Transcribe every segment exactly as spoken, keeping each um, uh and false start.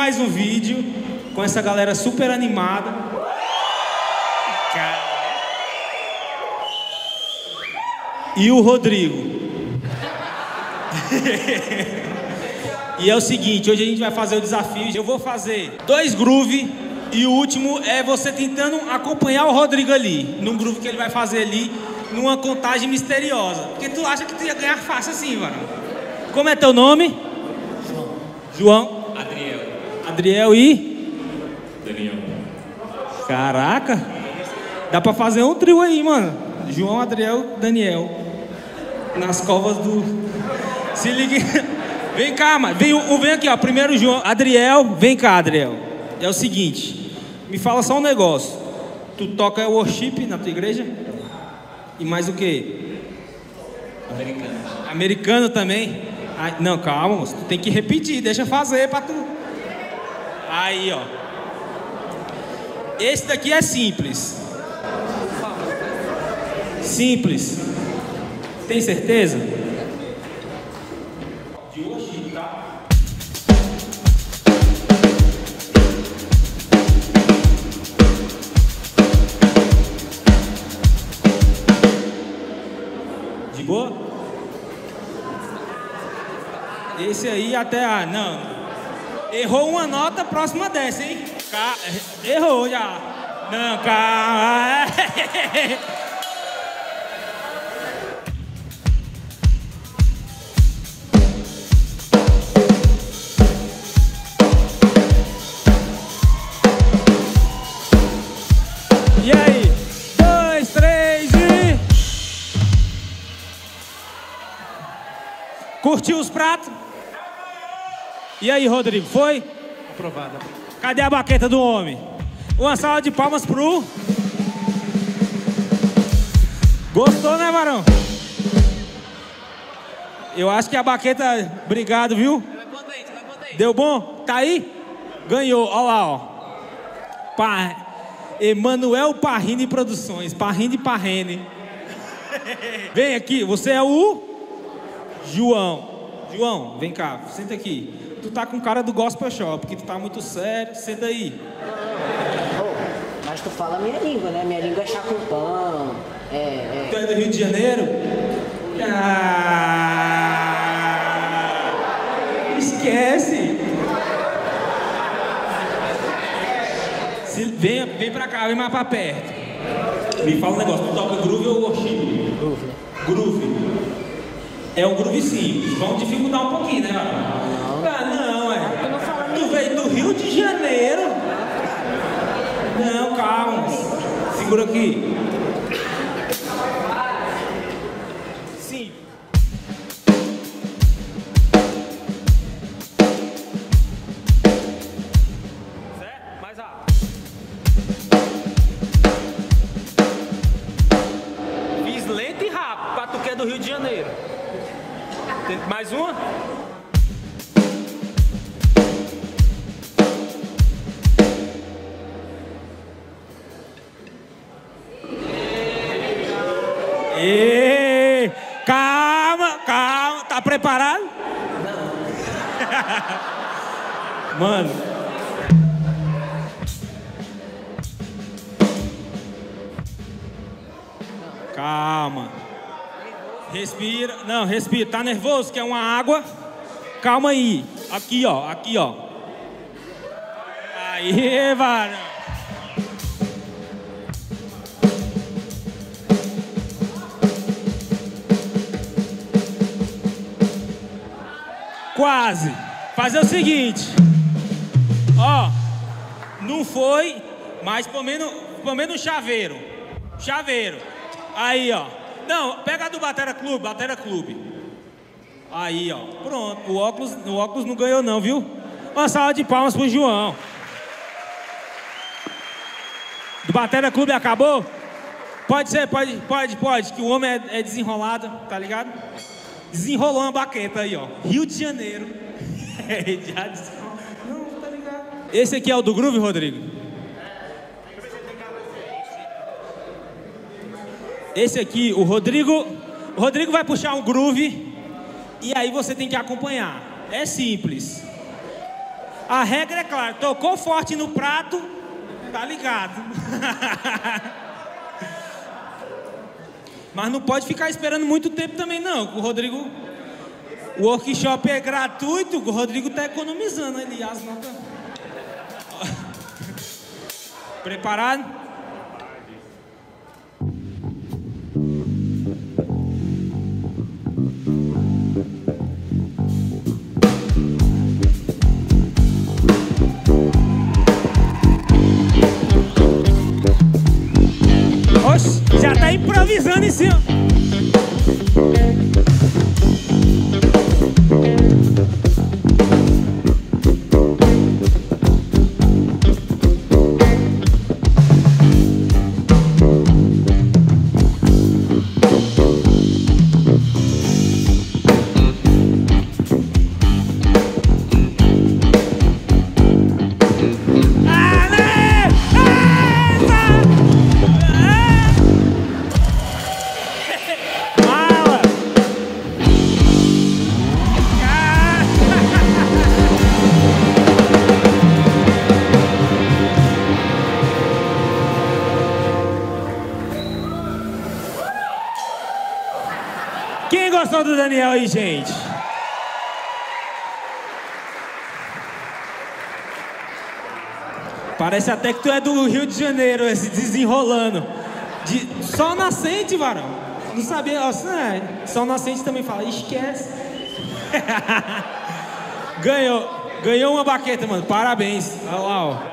mais um vídeo com essa galera super animada. Cara. E o Rodrigo. E é o seguinte, hoje a gente vai fazer o desafio. Eu vou fazer dois groove e o último é você tentando acompanhar o Rodrigo ali, num groove que ele vai fazer ali, numa contagem misteriosa. Porque tu acha que tu ia ganhar fácil assim, mano. Como é teu nome? João. João? Adriel. Adriel e? Daniel. Caraca. Dá pra fazer um trio aí, mano. João, Adriel, Daniel. Nas covas do... Se liga. Vem cá, mano. Vem, um, vem aqui, ó. Primeiro João. Adriel, vem cá, Adriel. É o seguinte. Me fala só um negócio. Tu toca worship na tua igreja? E mais o quê? Americano. Americano também? Ai, não, calma, moço. Tu tem que repetir. Deixa eu fazer pra tu. Aí, ó. Esse daqui é simples. Simples. Tem certeza? De worship, tá? De boa? Esse aí até... Ah, não. Errou uma nota, próxima dessa, hein? Ca... Errou já. Não, calma. E aí? Dois, três e... Curtiu os pratos? E aí, Rodrigo, foi? Aprovada. Cadê a baqueta do homem? Uma salva de palmas pro... Gostou, né, Varão? Eu acho que a baqueta... Obrigado, viu? Deu bom? Tá aí? Ganhou, olha lá, ó. Pá... Emanuel Parrini Produções. Parrini Parrene. Vem aqui, você é o... João. João, vem cá, senta aqui. Tu tá com cara do Gospel Shop, que tu tá muito sério. Senta aí. Oh, mas tu fala a minha língua, né? Minha língua é chá com pão. É, é... Tu é do Rio de Janeiro? Ah, esquece. Se, vem, vem pra cá, vem mais pra perto. Me fala um negócio, tu toca groove ou worship? Groove, né? Groove. É um groove simples. Vamos dificultar um pouquinho, né, mano? Não. Ah, não, é. Eu não falo Tu veio do Rio de Janeiro? Não, calma. Segura aqui. Sim. Certo? Mais rápido. Fiz lento e rápido, pra tu que é do Rio de Janeiro. Tem mais uma? E calma, calma, tá preparado? Mano. Calma. Respira. Não, respira. Tá nervoso? Quer uma água? Calma aí. Aqui, ó. Aqui, ó. Aí, varão. Quase. Fazer o seguinte. Ó. Não foi, mas pelo menos, pelo menos um chaveiro. Chaveiro. Aí, ó. Não, pega a do Batera Clube, Batera Clube. Aí, ó. Pronto. O óculos, o óculos não ganhou não, viu? Uma salva de palmas pro João. Do Batera Clube acabou? Pode ser, pode, pode, pode. Que o homem é, é desenrolado, tá ligado? Desenrolou uma baqueta aí, ó. Rio de Janeiro. Já desenrolou. Não, tá ligado? Esse aqui é o do groove, Rodrigo? Esse aqui, o Rodrigo... O Rodrigo vai puxar um groove e aí você tem que acompanhar. É simples. A regra é clara, tocou forte no prato, tá ligado. Mas não pode ficar esperando muito tempo também não, o Rodrigo... O workshop é gratuito, o Rodrigo tá economizando ali as notas. Preparado? Oxe, já tá improvisando em cima. Quem gostou do Daniel aí, gente? Parece até que tu é do Rio de Janeiro, esse desenrolando. De sol nascente, varão. Não sabia, ó, é, sol nascente também fala, esquece. Ganhou, ganhou uma baqueta, mano. Parabéns. Olha lá, ó.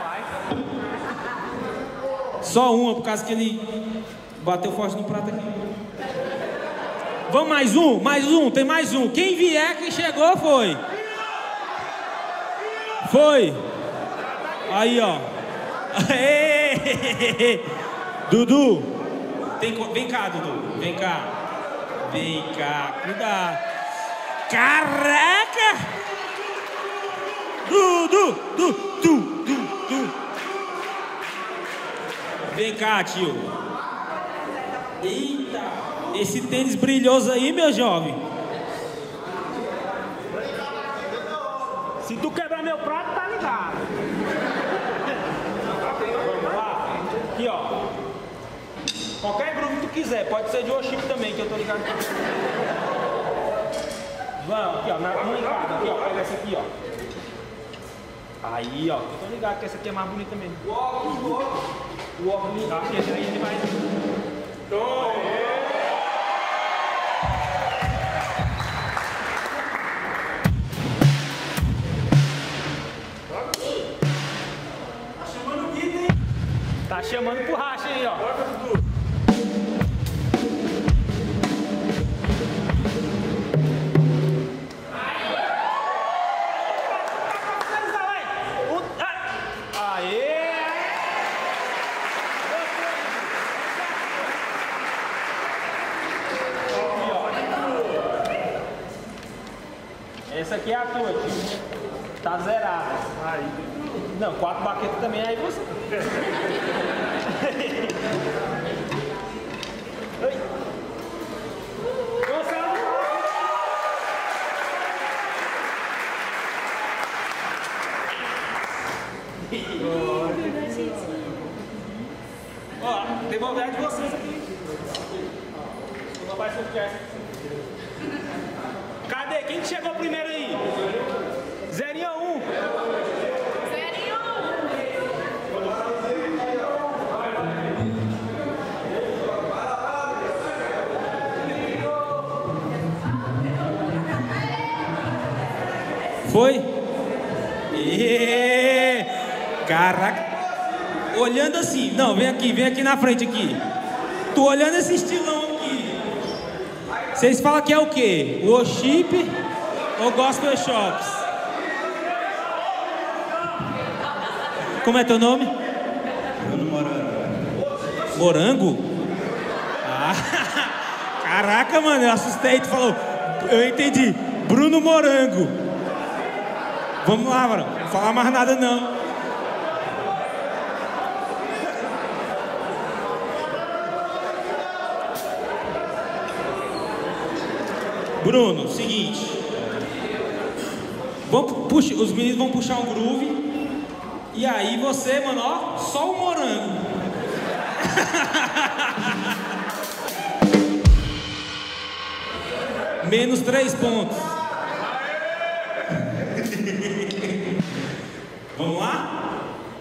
Só uma, por causa que ele bateu forte no prato aqui. Vamos mais um, mais um, tem mais um. Quem vier, quem chegou foi. Foi. Aí, ó. Dudu. Tem, vem cá, Dudu. Vem cá. Vem cá. Cuidado. Caraca! Dudu, Dudu, Dudu, Dudu. Vem cá, tio. Eita. Esse tênis brilhoso aí, meu jovem. Se tu quebrar meu prato, tá ligado. Vamos lá. Aqui, ó. Qualquer grupo que tu quiser. Pode ser de worship também, que eu tô ligado. Vamos, aqui, ó. Na mão ligada. Aqui, ó. Pega essa aqui, ó. Aí, ó. Eu tô ligado que essa aqui é mais bonita mesmo. O óculos, o óculos. O óculos. Aqui, esse aí ele vai... Tô. Tá chamando pro racha aí, ó. Bora, Dudu. Aê! Essa aqui é a tua, tio. Tá zerada. Aí. Não, quatro baquetas também, aí você. Oi. Ó, devolver de vocês aqui. Papai surpresa. Cadê? Quem que chegou primeiro aí? Zerinho um. Zerinho um. Foi? E... Caraca. Olhando assim, não, vem aqui, vem aqui na frente aqui. Tô olhando esse estilão aqui. Vocês falam que é o quê? Worship ou Gospel Shops? Como é teu nome? Bruno Morango. Morango? Ah, caraca, mano, eu assustei. Tu falou, eu entendi. Bruno Morango. Vamos lá, mano. Não vou falar mais nada, não. Bruno, seguinte. Vamos, puxa, os meninos vão puxar um groove. E aí você, mano, ó, só o morango. Menos três pontos. Vamos lá?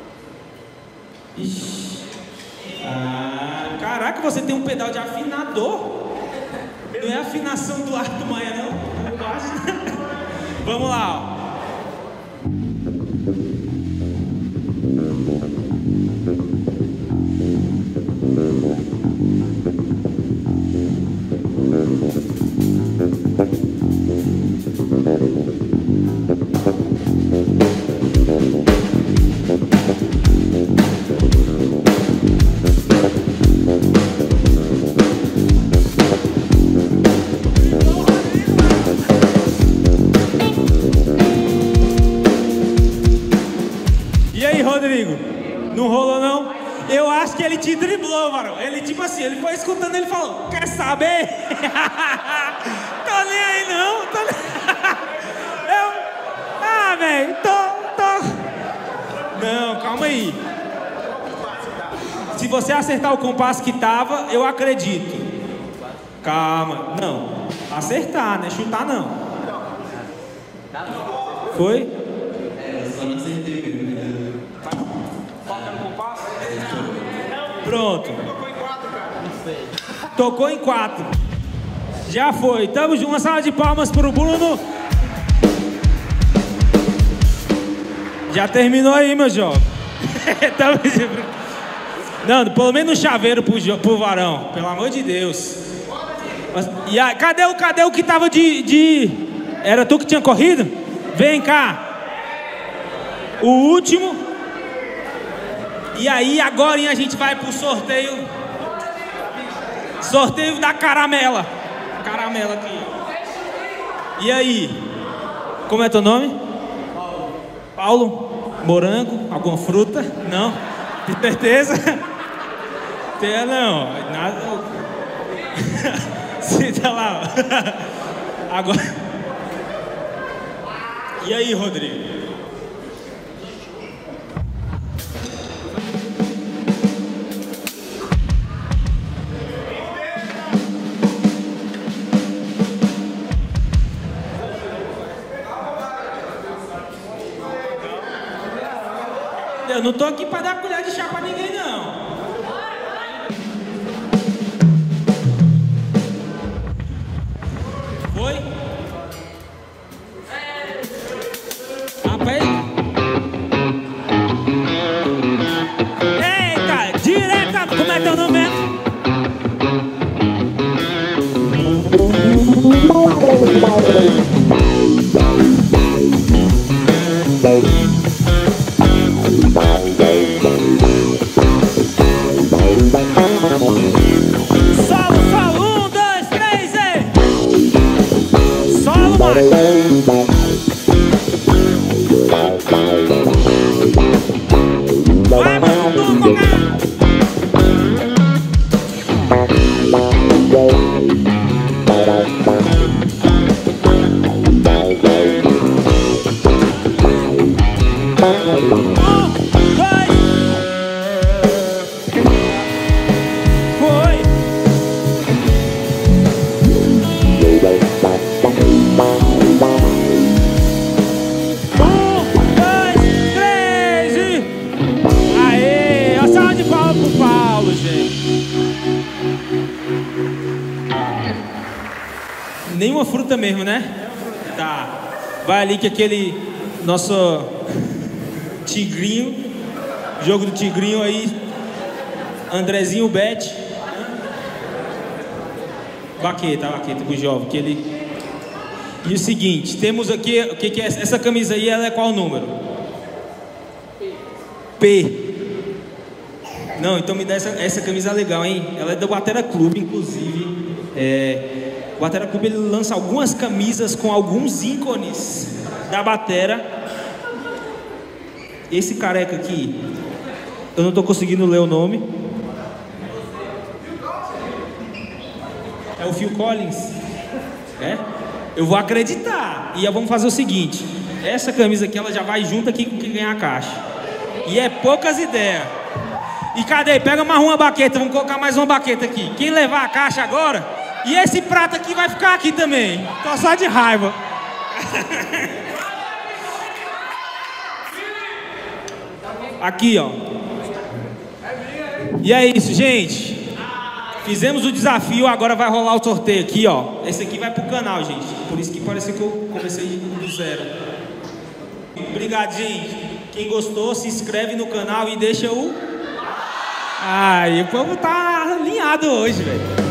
Ixi. Ah, caraca, você tem um pedal de afinador. Não é a afinação do Arthur Maia, não? Eu acho. Vamos lá, ó. E aí, Rodrigo? Não rolou, não? Eu acho que ele te driblou, mano. Ele, tipo assim, ele foi escutando, ele falou: quer saber? Tô nem aí, não. Tô nem... Eu... Ah, velho, tô, tô... Não, calma aí. Se você acertar o compasso que tava, eu acredito. Calma. Não. Acertar, né? Chutar, não. Foi? É, só não acertei mesmo. Foca no compasso? Pronto. Tocou em quatro. Já foi. Tamo junto. Uma salva de palmas pro Bruno. Já terminou aí, meu jovem. Tamo junto. Não, pelo menos um chaveiro pro, pro varão. Pelo amor de Deus. Mas, e a, cadê, o, cadê o que tava de, de... Era tu que tinha corrido? Vem cá. O último. E aí, agora a gente vai pro sorteio. Sorteio da caramela. Caramela aqui. E aí? Como é teu nome? Paulo. Paulo? Morango? Alguma fruta? Não? De certeza? Tem não. Nada. Senta lá. Agora. E aí, Rodrigo? Eu não tô aqui pra dar colher de chá pra ninguém, não. Foi? Rapaz. Eita, direta. Como é teu nome mesmo? Solo, solo, um, dois, três, e... Solo, mais. Vai, mano, tudo com nenhuma fruta mesmo, né? Tá. Vai ali que aquele nosso tigrinho, jogo do tigrinho aí, Andrezinho Bet. Baqueta, baqueta com o jovem, que ele... E o seguinte, temos aqui, o que que é essa camisa aí, ela é qual número? P. Não, então me dá essa, essa camisa legal, hein? Ela é do Batera Clube, inclusive. É... O Batera Clube, ele lança algumas camisas com alguns ícones da batera. Esse careca aqui, eu não estou conseguindo ler o nome. É o Phil Collins. É? Eu vou acreditar. E vamos fazer o seguinte. essa camisa aqui, ela já vai junto aqui com quem ganhar a caixa. E é poucas ideias. E cadê? Pega mais uma baqueta, vamos colocar mais uma baqueta aqui. Quem levar a caixa agora, e esse prato aqui vai ficar aqui também. Tô só de raiva. Aqui, ó. E é isso, gente. Fizemos o desafio, agora vai rolar o sorteio aqui, ó. Esse aqui vai pro canal, gente. Por isso que pareceu que eu comecei do zero. Obrigado, gente. Quem gostou, se inscreve no canal e deixa o... Ai, o povo tá alinhado hoje, velho.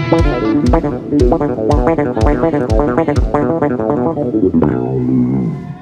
Thank you.